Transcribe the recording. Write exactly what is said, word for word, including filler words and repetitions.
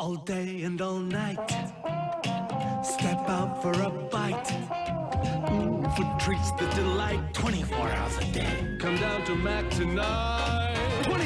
all day and all night. Step out for a bite. Ooh, for treats that delight. twenty-four hours a day. Come down to Mac tonight.